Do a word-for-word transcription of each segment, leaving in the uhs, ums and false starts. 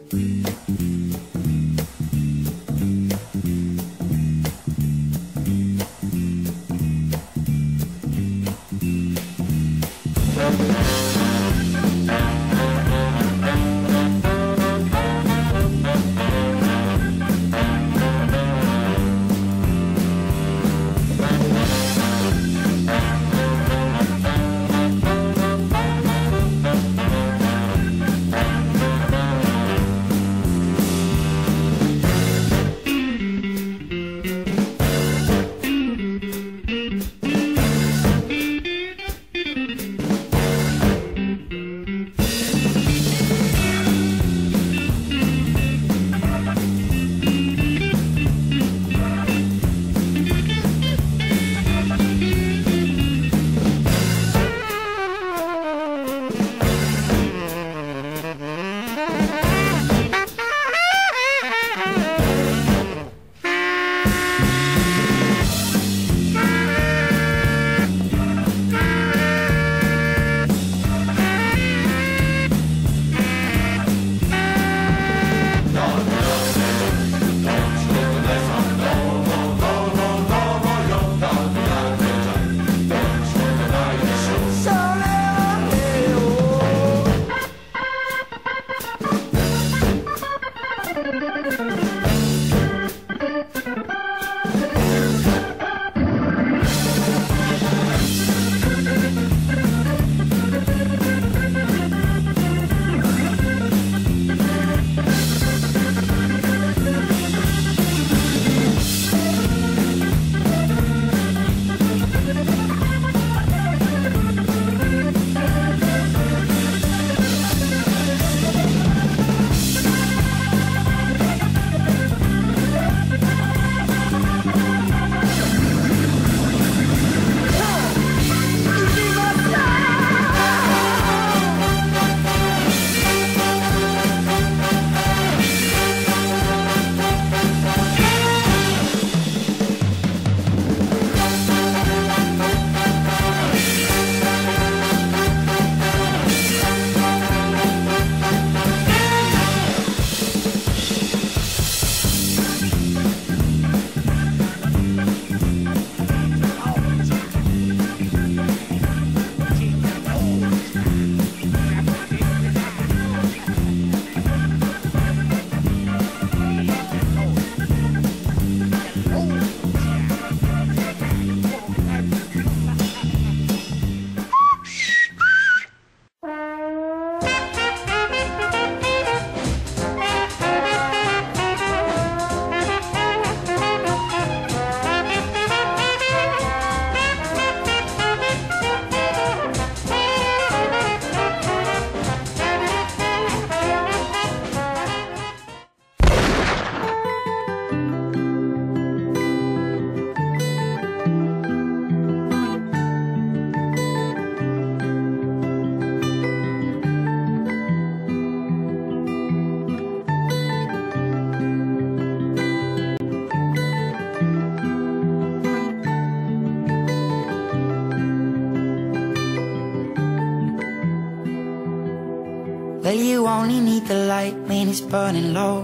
Well, you only need the light when it's burning low.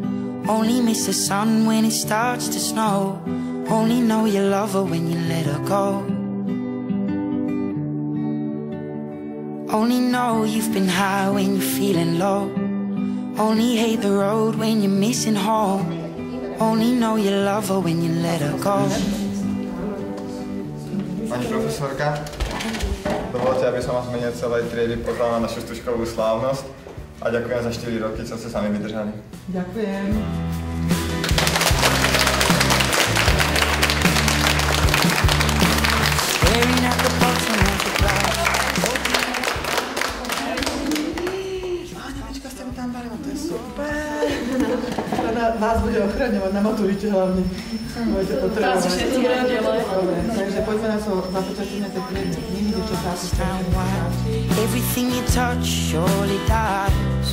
Only miss the sun when it starts to snow. Only know you love her when you let her go. Only know you've been high when you're feeling low. Only hate the road when you're missing home. Only know you love her when you let her go. Pani profesorka, dovolte, aby som vás v mene celej triedy pozval na našu stužkovú slávnosť a ďakujem za štyri roky, čo ste s nami vydržali. Ďakujem. Anička, ste mi tam barila, to je super. Ona vás bude ochraňovať na maturite hlavne. Budete potrebovať. Dobre, takže poďme na to započatenie tej triedy. Nikdy, čo sa asi stane. Everything you touch surely dies.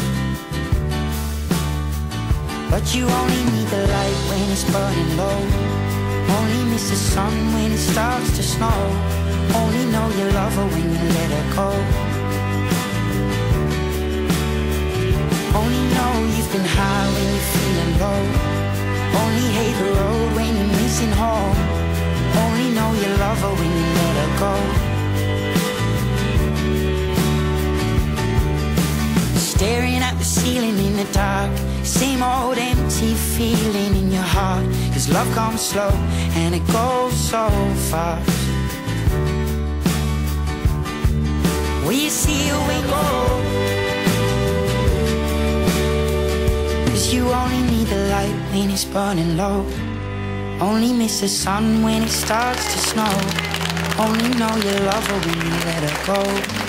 But you only need the light when it's burning low. Only miss the sun when it starts to snow. Only know you love her when you let her go. Only know lifting high when you're feeling low. Only hate the road when you're missing home. Only know you love her when you let her go. Staring at the ceiling in the dark, same old empty feeling in your heart. Cause love comes slow and it goes so fast. Will you see her when you go? Cause you only need the light when it's burning low. Only miss the sun when it starts to snow. Only know you love her when you let her go.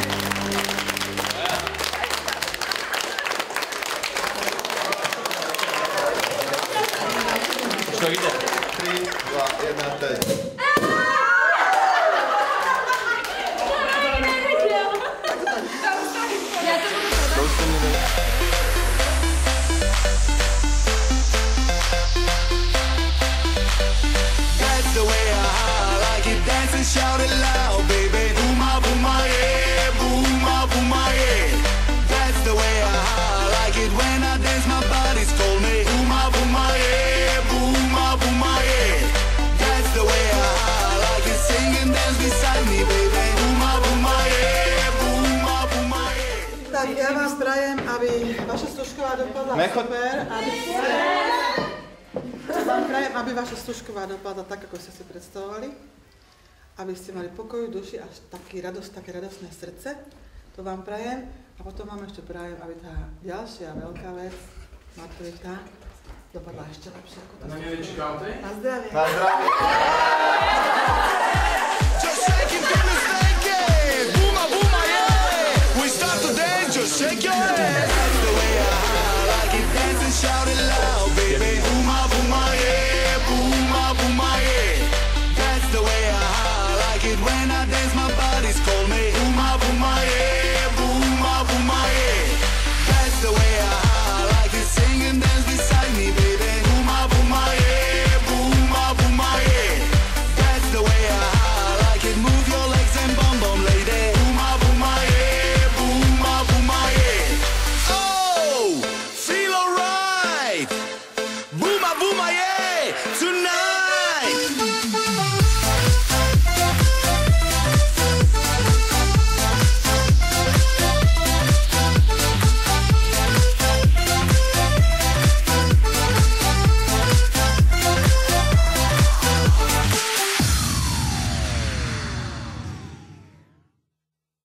tri, dva, jedna, teď. That's the way I like it, dance and shout it loud, baby. Booma, booma, yeah, booma, booma, yeah. That's the way I like it when I dance, my body's call me. Booma, booma, yeah, booma, booma, yeah. That's the way I like it, sing and dance beside me, baby. Booma, booma, yeah, booma, booma, yeah. Tak ja vám prajem, aby vaša stužková dopadla super, aby ste... Vám prajem, aby vaša stužková dopadla tak, ako ste si predstavovali. Aby ste mali pokoj v duši a taký radosť, také radostné srdce. To vám prajem. A potom vám ešte prajem, aby tá ďalšia veľká vec, maturita, dopadla ešte lepšie ako tá. Na zdravie. Na zdravie. Na zdravie.